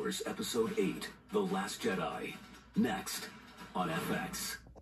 Wars Episode 8, The Last Jedi. Next on FX.